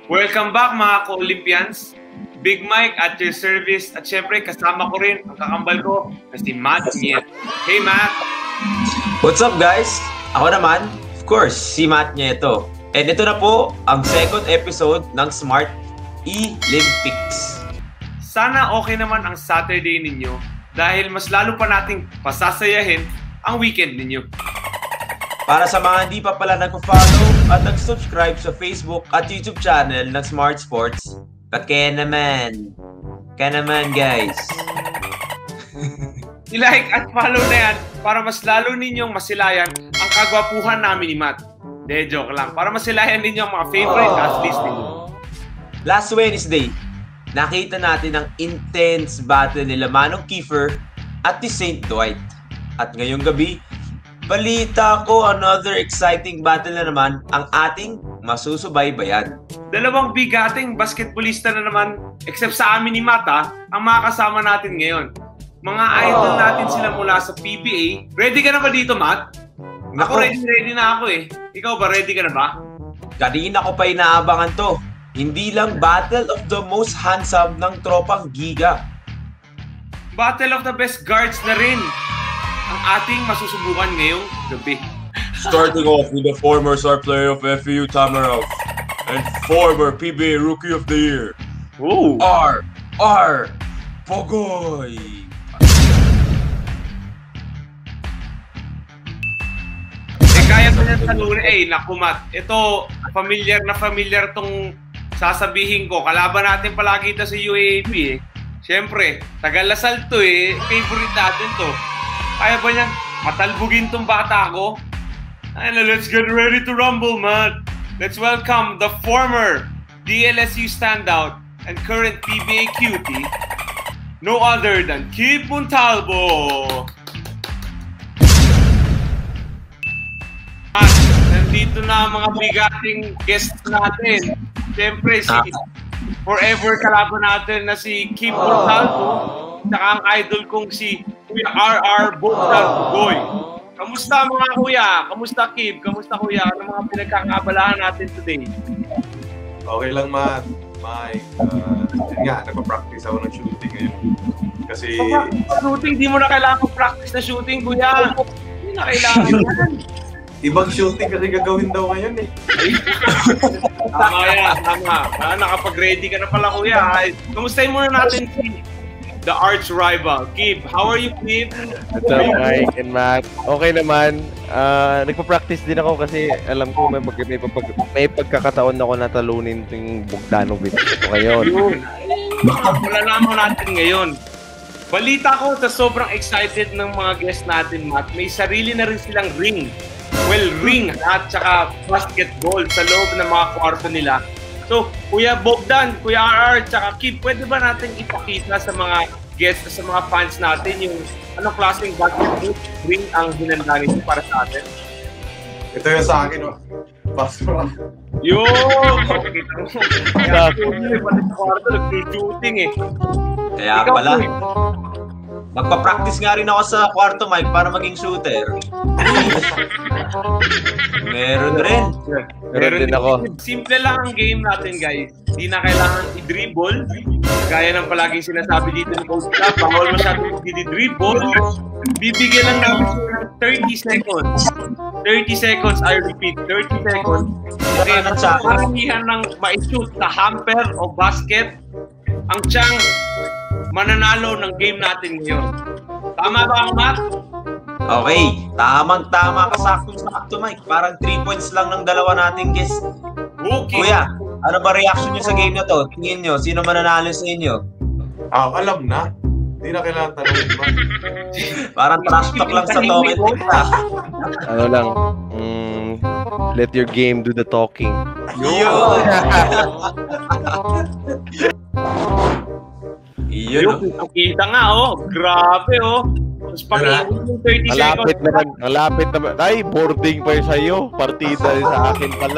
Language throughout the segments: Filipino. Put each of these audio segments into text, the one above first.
Welcome back mga ka-Olympians. Big Mike at your service. At syempre, kasama ko rin ang kakambal ko na si Matt Nieto. Hey, Matt! What's up, guys? Ako naman, of course, si Matt Nieto. And ito na po ang second episode ng Smart E-lympics. Sana okay naman ang Saturday ninyo dahil mas lalo pa nating pasasayahin ang weekend ninyo. Para sa mga hindi pa pala nag-follow at nag-subscribe sa Facebook at YouTube channel ng Smart Sports, kaya naman guys. I-like at follow na yan para mas lalo ninyong masilayan ang kagwapuhan namin ni Matt. De, joke lang. Para masilayan ninyo ang mga favorite athletes ninyo. Last Wednesday, nakita natin ang intense battle nila Manong Kiefer at ni St. Dwight. At ngayong gabi, balita ko another exciting battle na naman ang ating masusubaybayan. Dalawang bigating basketballista na naman, except sa amin ni Matt, ang mga kasama natin ngayon. Mga idol natin sila mula sa PBA. Ready ka na ba dito, Matt? Ako ready na ako eh. Ikaw ba, ready ka na ba? Kanina ko pa inaabangan to. Hindi lang battle of the most handsome ng tropang giga. Battle of the best guards na rin ang ating masusubukan ngayong gabi. Starting off with the former star player of FEU Tamarov and former PBA Rookie of the Year. Ooh. Pogoy! Kaya mo niyang talunin. Naku Matt, ito, familiar tong sasabihin ko. Kalaban natin palagi ito sa UAAP eh. Siyempre, Tagalasal to eh. Favorite natin to. Kaya ba niyang matalbugin tong bata ko? Let's get ready to rumble, man. Let's welcome the former DLSU standout and current PBA cutie, no other than Kib Montalbo. At nandito na ang mga bigating guests natin. Siyempre, si forever kalaban natin na si Kib Montalbo, saka ang idol kong si Kuya RR Pogoy. Kamusta mga kuya? Kamusta Kib? Kamusta kuya? Ano mga pinagkakabalahan natin today? Okay lang, Matt. Mike. Yun nga, nagpa-practice ako ng shooting ngayon. Kasi... shooting? Di mo na kailangan mag-practice na shooting, kuya. Hindi na kailangan yan. Ibang shooting kasi gagawin daw ngayon eh. Tama yan, tama. Nakapag-ready ka na pala, kuya. Kamustahin muna natin si the arch rival. Kib, how are you, Kib? What's up, Mike and Matt? Okay naman. Nagpa-practice din ako kasi alam ko may pagkakataon ako na talunin yung Bogdanovic ito ngayon. Malalaman natin ngayon. Balita ko sa sobrang excited ng mga guests natin, Matt, may sarili na rin silang ring. Well, ring at saka basketball sa loob ng mga kwarto nila. So, Kuya Bogdan, Kuya RR, tsaka Kib, pwede ba natin ipakita sa mga guests, sa mga fans natin yung anong klaseng basketball ring ang hinanda nito para sa atin? Ito yung sa akin, oh. Basketball. Yun! Kaya kwarto, nag-shooting eh. Kaya pala. Magpa-practice nga rin ako sa kwarto, Mike, para maging shooter. Meron rin. Meron din ako. Simple lang ang game natin, guys. Hindi na kailangan i-dribble. Gaya ng palaging sinasabi dito ng Coach Club, bawal masyadong i-dribble. Bibigyan lang namin ng 30 seconds. 30 seconds, I repeat, 30 seconds. Okay, maramihan ng ma-shoot sa hamper o basket. Ang tiyang mananalo ng game natin ngayon. Tama ba ako, Matt? Okay, tamang-tama ka, sakto, Mike. Parang 3 points lang ng dalawa nating guest. Okay. Kuya, ano ba reaction nyo sa game na to? Tingin nyo, sino mananalo sa inyo? Alam na. Hindi na kailangan tanongin, Matt. Parang trash talk lang sa token. Ano lang, let your game do the talking. Yun! Yun, kita nga, oh. Grabe, oh. Tapos pag-iwan yung 30 seconds. Ang lapit naman. Ay, boarding pa yun sa'yo. Partida rin sa akin pala.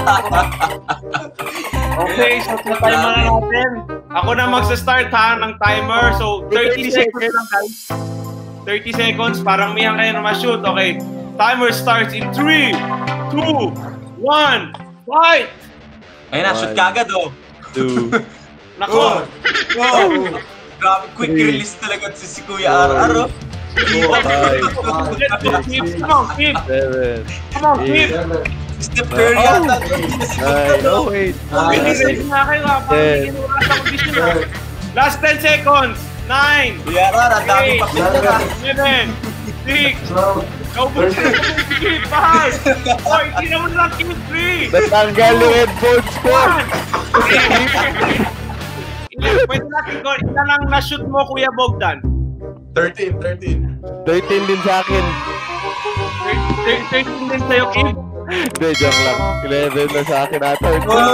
Okay, so timer na natin. Ako na magsa-start ha ng timer. So, 30 seconds lang, guys. 30 seconds. Parang miyang kayo na ma-shoot. Okay. Timer starts in 3, 2, 1, fight! Ayun na, shoot kagad, oh. 2. Nako! Grabe, quick release talaga si Kuya RR, oh. 4, 5, Come on, Kib! 7, Come on, Kib! Step Curry yata. 9, oh wait. Ready na kayo, ha? Parang inuras ako vision, ha? Last 10 seconds! 9, Kuya RR, ang dami pa pinta ka. 7, 6, Kaubos na si Kib! 5, 4, hindi naman lang Kib! 3, Natanggal yung headphones ko. 1. Pwede natin ko, isa lang na-shoot mo, Kuya Bogdan. 13. 13 din sa akin. 13 din sa'yo, Kib. Hindi, joke lang. 11 na sa akin ata.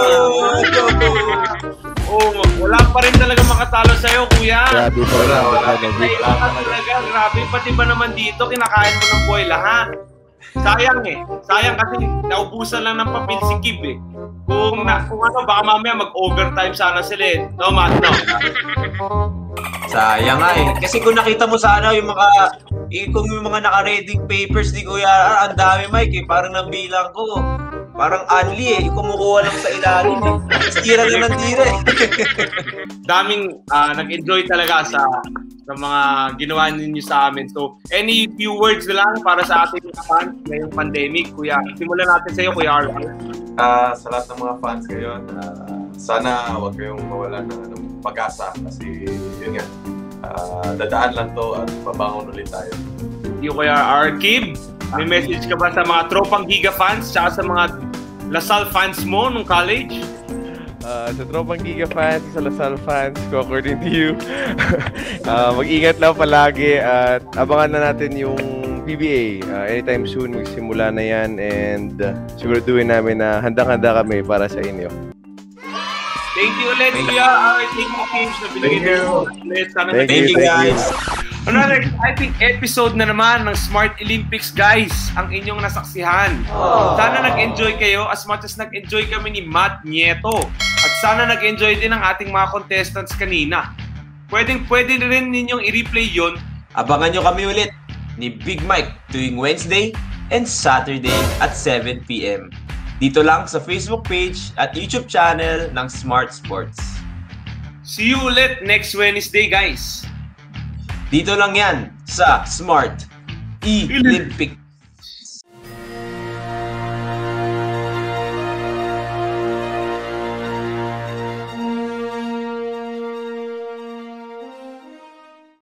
Oh, wala pa rin talaga makatalo sa'yo, Kuya. Grabe pa rin. Wala talaga, grabe. Pati ba naman dito, kinakain mo ng buhay lahat. Sayang eh. Sayang kasi naubusan lang ng papel si Kib eh. Kung ano, baka mamaya mag-overtime sana sila eh. No, Matt, no? Sayang nga eh. Kasi kung nakita mo sana yung kung yung mga naka-reading papers ni Kuya RR, ang dami, Mike eh. Parang nabilang ko. Parang Anli eh. Kumukuha lang sa ilalim eh. Tira lang ng tira eh. Daming nag-enjoy talaga sa mga ginawa ninyo sa amin. So, any few words na lang para sa ating mga fans ngayong pandemic, Kuya. Simulan natin sa iyo, Kuya RR. Sa lahat ng mga fans ngayon, sana huwag kayong mawalan ng pag-asa kasi yun nga, dadaan lang to at babangon ulit tayo. Yung Kuya RR. Kib, may message ka ba sa mga tropang Giga fans tsaka sa mga Lasal fans mo nung college? Sa tropang Giga fans, sa Lasal fans ko, according to you, mag-ingat lang palagi at abangan na natin yung PBA. Anytime soon, magsimula na yan and siguraduhin namin na handang-handa kami para sa inyo. Thank you ulit, Kuya. Thank you, James, na binigay mo ulit. Thank you, guys. Another exciting episode na naman ng Smart E-lympics, guys, ang inyong nasaksihan. Sana nag-enjoy kayo as much as nag-enjoy kami ni Matt Nieto. At sana nag-enjoy din ang ating mga contestants kanina. Pwede rin ninyong i-replay yon. Abangan nyo kami ulit ni Big Mike tuwing Wednesday and Saturday at 7 p.m. Dito lang sa Facebook page at YouTube channel ng Smart Sports. See you ulit next Wednesday, guys. Dito lang yan sa Smart E-lympics.